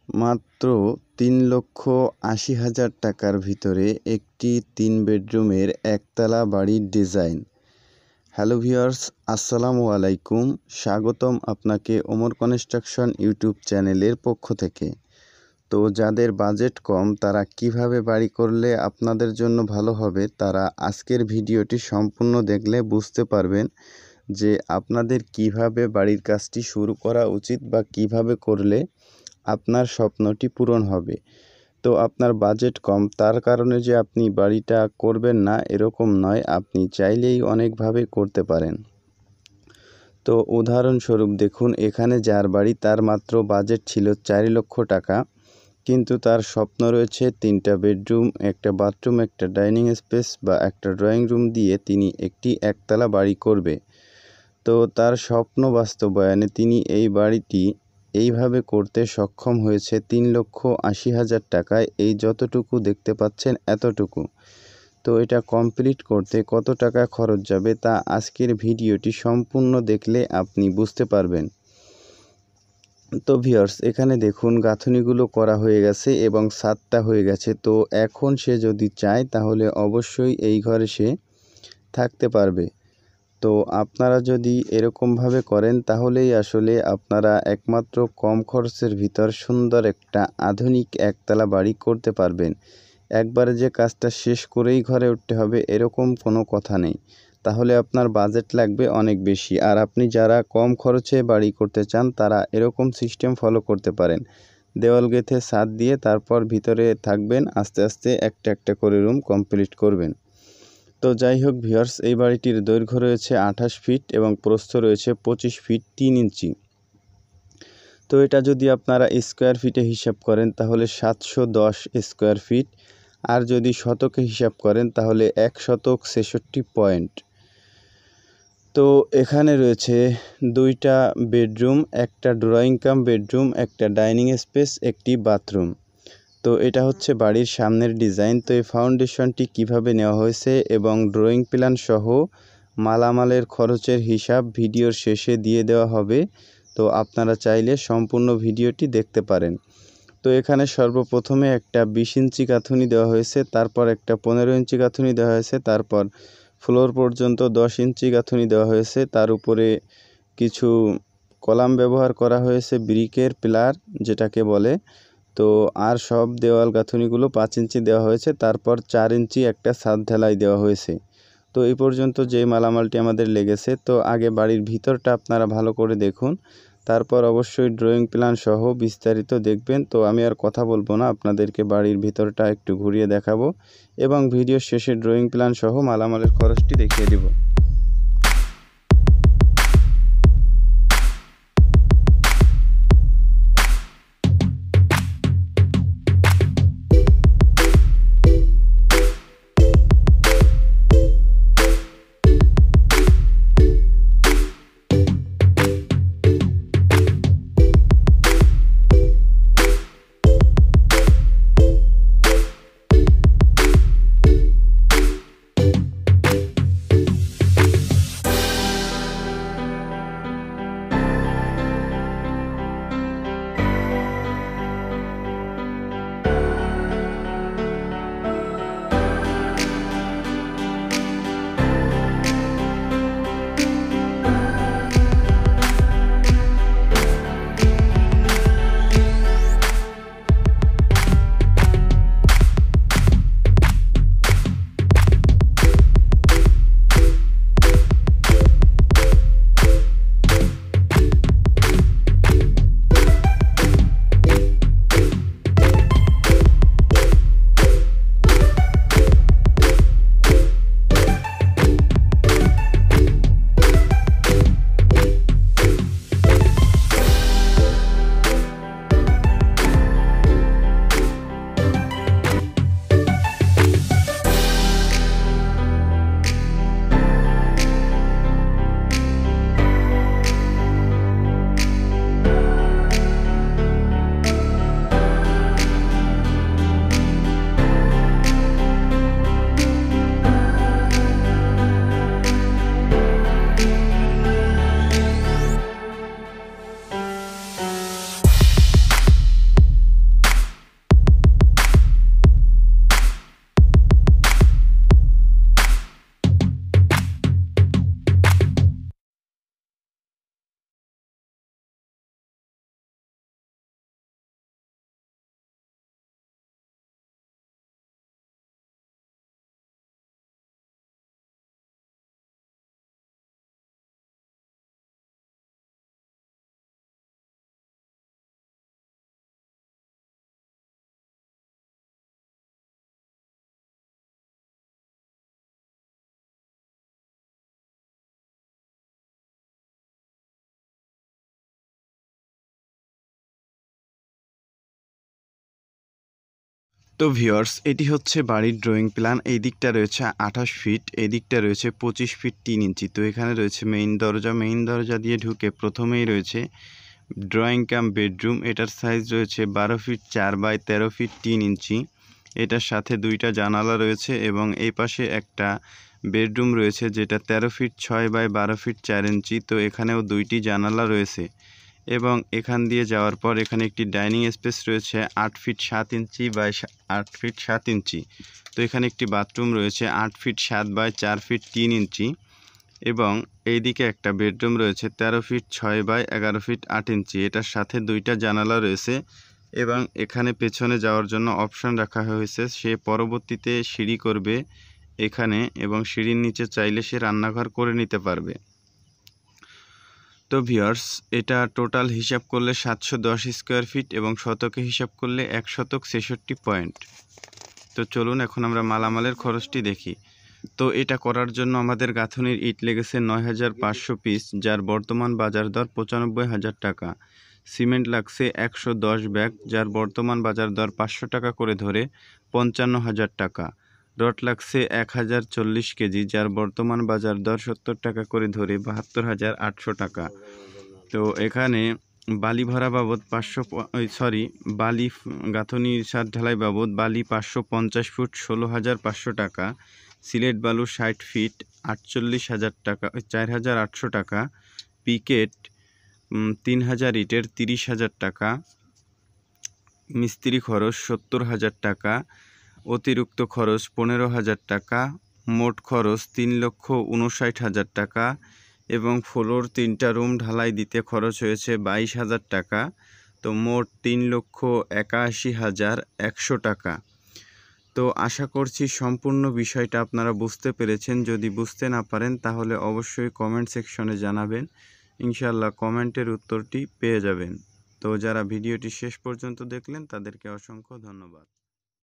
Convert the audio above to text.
মাত্র ৩,৮০,০০০ টাকার ভিতরে একটি ৩ বেডরুমের একতলা বাড়ির ডিজাইন। হ্যালো ভিউয়ার্স, আসসালামু আলাইকুম। স্বাগতম আপনাকে ওমর কনস্ট্রাকশন ইউটিউব চ্যানেলের পক্ষ থেকে। তো যাদের বাজেট কম তারা কিভাবে বাড়ি করলে আপনাদের জন্য ভালো হবে, তারা আজকের ভিডিওটি সম্পূর্ণ দেখলে বুঝতে পারবেন যে আপনাদের কিভাবে বাড়ির কাজটি শুরু করা উচিত বা কিভাবে করলে আপনার স্বপ্নটি পূরণ হবে। তো আপনার বাজেট কম তার কারণে যে আপনি বাড়িটা করবেন না এরকম নয়, আপনি চাইলেই অনেকভাবে করতে পারেন। তো উদাহরণস্বরূপ দেখুন, এখানে যার বাড়ি তার মাত্র বাজেট ছিল 4 লক্ষ টাকা, কিন্তু তার স্বপ্ন রয়েছে 3টা বেডরুম, একটা বাথরুম, একটা ডাইনিং স্পেস বা একটা ড্রয়িং রুম দিয়ে তিনি একটি একতলা বাড়ি করবে। তো তার স্বপ্ন বাস্তবায়নে তিনি এই বাড়িটি এইভাবে করতে সক্ষম হয়েছে 3,80,০০০ টাকায়। এই যতটুকু দেখতে পাচ্ছেন এতটুকু। তো এটা কমপ্লিট করতে কত টাকা খরচ যাবে তা আজকের ভিডিওটি সম্পূর্ণ দেখলে আপনি বুঝতে পারবেন। তো ভিউয়ার্স, এখানে দেখুন গাঁথনিগুলো করা হয়ে গেছে এবং ছাদটা হয়ে গেছে। তো এখন সে যদি চায় তাহলে অবশ্যই এই ঘরে সে থাকতে পারবে। তো আপনারা যদি এরকমভাবে করেন তাহলেই আসলে আপনারা একমাত্র কম খরচের ভিতর সুন্দর একটা আধুনিক একতলা বাড়ি করতে পারবেন। একবারে যে কাজটা শেষ করেই ঘরে উঠতে হবে এরকম কোনো কথা নেই, তাহলে আপনার বাজেট লাগবে অনেক বেশি। আর আপনি যারা কম খরচে বাড়ি করতে চান তারা এরকম সিস্টেম ফলো করতে পারেন। দেওয়াল গেঁথে ছাদ দিয়ে তারপর ভিতরে থাকবেন, আস্তে আস্তে একটা একটা করে রুম কমপ্লিট করবেন। তো যাই হোক ভিউয়ার্স, এই বাড়িটির দৈর্ঘ্য রয়েছে 28 ফিট এবং প্রস্থ রয়েছে 25 ফিট 3 ইঞ্চি। তো এটা যদি আপনারা স্কোয়ার ফিটে হিসাব করেন তাহলে 710 স্কোয়ার ফিট, আর যদি শতকে হিসাব করেন তাহলে 1 শতক 66 পয়েন্ট। তো এখানে রয়েছে 2টা বেডরুম, একটা ড্রয়িং কাম বেডরুম, একটা ডাইনিং স্পেস, একটি বাথরুম। তো এটা হচ্ছে বাড়ির সামনের ডিজাইন। তো এই ফাউন্ডেশনটি কিভাবে নেওয়া হয়েছে এবং ড্রয়িং প্ল্যান সহ মালামালের খরচের হিসাব ভিডিওর শেষে দিয়ে দেওয়া হবে। তো আপনারা চাইলে সম্পূর্ণ ভিডিওটি দেখতে পারেন। তো এখানে সর্বপ্রথমে একটা 20 ইঞ্চি গাঁথুনি দেওয়া হয়েছে, তারপর একটা 15 ইঞ্চি গাঁথুনি দেওয়া হয়েছে, তারপর ফ্লোর পর্যন্ত 10 ইঞ্চি গাঁথুনি দেওয়া হয়েছে। তার উপরে কিছু কলাম ব্যবহার করা হয়েছে, ব্রিকের পিলার যেটাকে বলে। তো আর সব দেওয়াল গাঁথুনিগুলো 5 ইঞ্চি দেওয়া হয়েছে, তারপর 4 ইঞ্চি একটা ছাদ ঢালাই দেওয়া হয়েছে। তো এই পর্যন্ত যে মালামালটি আমাদের লেগেছে। তো আগে বাড়ির ভিতরটা আপনারা ভালো করে দেখুন, তারপর অবশ্যই ড্রয়িং প্ল্যান সহ বিস্তারিত দেখবেন। তো আমি আর কথা বলবো না, আপনাদেরকে বাড়ির ভিতরটা একটু ঘুরিয়ে দেখাবো এবং ভিডিওর শেষে ড্রয়িং প্ল্যান সহ মালামালের খরচটি দেখিয়ে দিব। তো ভিউয়ার্স, এটি হচ্ছে বাড়ির ড্রয়িং প্ল্যান। এই দিকটা রয়েছে 28 ফিট, এই দিকটা রয়েছে 25 ফিট 3 ইঞ্চি। তো এখানে রয়েছে মেইন দরজা দিয়ে ঢুকে প্রথমেই রয়েছে ড্রয়িং কাম বেডরুম। এটার সাইজ রয়েছে 12 ফিট 4 বাই 13 ফিট 3 ইঞ্চি। এটার সাথে দুইটা জানালা রয়েছে এবং এই পাশে একটা বেডরুম রয়েছে যেটা 13 ফিট 6 বাই 12 ফিট 4 ইঞ্চি। তো এখানেও দুইটি জানালা রয়েছে এবং এখান দিয়ে যাওয়ার পর এখানে একটি ডাইনিং স্পেস রয়েছে 8 feet 7 inch by 8 feet 7 inch. তো এখানে একটি বাথরুম রয়েছে 8 ফিট 7 বাই 4 ফিট 3 ইঞ্চি এবং এইদিকে একটা বেডরুম রয়েছে 13 ফিট 6 বাই 11 ফিট 8 ইঞ্চি। এটার সাথে দুইটা জানালা রয়েছে এবং এখানে পেছনে যাওয়ার জন্য অপশন রাখা হয়েছে, সে পরবর্তীতে সিঁড়ি করবে এখানে এবং সিঁড়ির নিচে চাইলে সে রান্নাঘর করে নিতে পারবে। তো ভিউয়ার্স, এটা টোটাল হিসাব করলে 710 স্কোয়ার ফিট এবং শতকে হিসাব করলে 1 শতক 66 পয়েন্ট। তো চলুন এখন আমরা মালামালের খরচটি দেখি। তো এটা করার জন্য আমাদের গাঁথনির ইট লেগেছে 9500 পিস, যার বর্তমান বাজার দর 95,000 টাকা। সিমেন্ট লাগছে 110 ব্যাগ, যার বর্তমান বাজার দর 500 টাকা করে ধরে 55,000 টাকা। রড লাগছে 1040 কেজি, যার বর্তমান বাজার দর 70 টাকা করে ধরে 72,800 টাকা। তো এখানে বালি ভাড়া বাবদ বালি গাঁথনির ছাদ ঢালাই বাবদ বালি 550 ফুট 16,500 টাকা। সিলেট বালু 60 ফিট 48,000 টাকা 4,800 টাকা। পিকেট 3,000 ইটের 30,000 টাকা। মিস্ত্রি খরচ 70,000 টাকা। অতিরিক্ত খরচ 15,000 টাকা। মোট খরচ 3,59,000 টাকা এবং ফ্লোর 3টা রুম ঢালাই দিতে খরচ হয়েছে 22,000 টাকা। তো মোট 3,81,100 টাকা। তো আশা করছি সম্পূর্ণ বিষয়টা আপনারা বুঝতে পেরেছেন। যদি বুঝতে না পারেন তাহলে অবশ্যই কমেন্ট সেকশনে জানাবেন, ইনশাআল্লাহ কমেন্টের উত্তরটি পেয়ে যাবেন। তো যারা ভিডিওটি শেষ পর্যন্ত দেখলেন তাদেরকে অসংখ্য ধন্যবাদ।